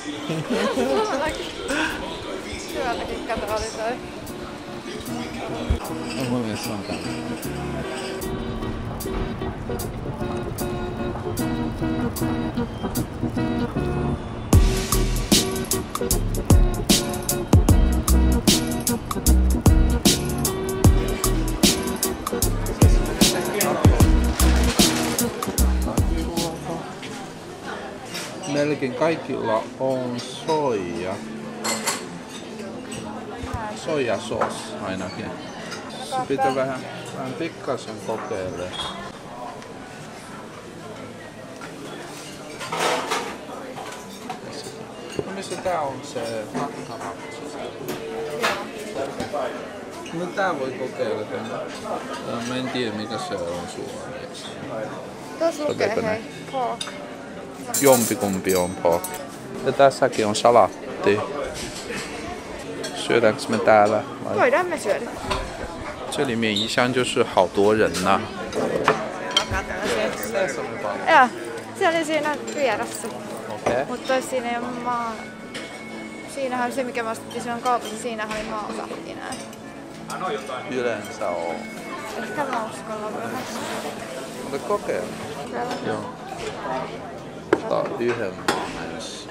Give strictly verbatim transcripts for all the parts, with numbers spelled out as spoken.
Syvälläkin kato oli toi. No, mun mielestä se on tää. Melkein kaikilla on soija. Soijasos ainakin. Se pitää vähän, vähän pikkasen kokeilla. No missä tää on se makkarapsi? No tää voi kokeilla tänne. Mä en tiedä mikä se on suomeksi. Tuossa lukee hei, pork. Jompikumpi on pork. Ja tässäkin on salatti. Syödäänkö me täällä? Voidaan me syödä. 这里面一向就是好多人呐、 Joo, se oli siinä vieressä. Okei. Mutta siinä ei ole maa... Siinähän oli se mikä me ostettiin silloin kaupassa, siinähän oli maasahtinää. Yleensä on. Ehkä mauskalla vähän. Mutta kokeilla. Joo. Ottaa yhden ensin.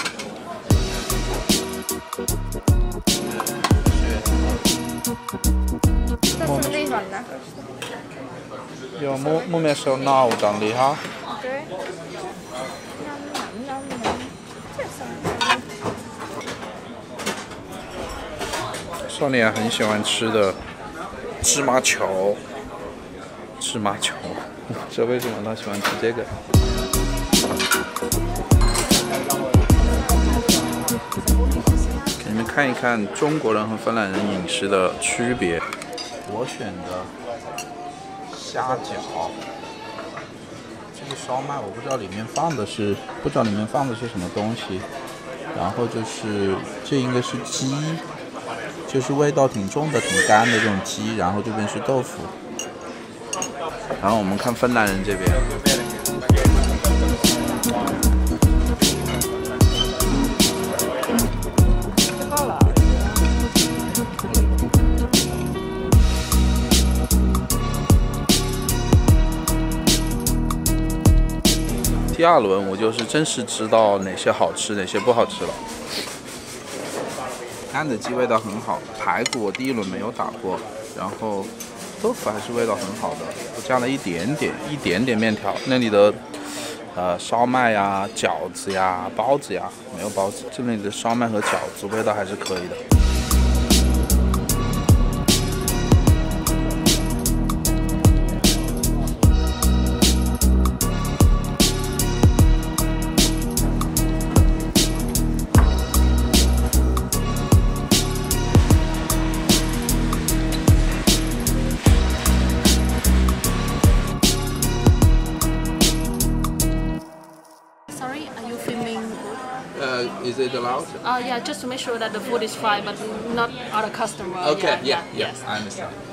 Tässä on lihan näköistä. Joo, mun, mun mielestä se on naudan liha. Okei. Okay. Nam, nam, nam, nam. Sonia 很喜欢吃的芝麻球。芝麻球，不知道为什么她喜欢吃这个。给你们看一看中国人和芬兰人饮食的区别。我选的虾饺，这个烧麦我不知道里面放的是，不知道里面放的是什么东西。然后就是这应该是鸡，就是味道挺重的、挺干的这种鸡。然后这边是豆腐。然后我们看芬兰人这边。第二轮我就是真是知道哪些好吃，哪些不好吃了。干的鸡味道很好，排骨我第一轮没有打过，然后豆腐还是味道很好的，我加了一点点一点点面条。那里的呃烧麦呀、饺子呀、包子呀，没有包子，这里的烧麦和饺子味道还是可以的。Uh, is it allowed? Uh, yeah, just to make sure that the food is fried, but not other customer. Okay, yeah, yeah, yeah, yes. I understand.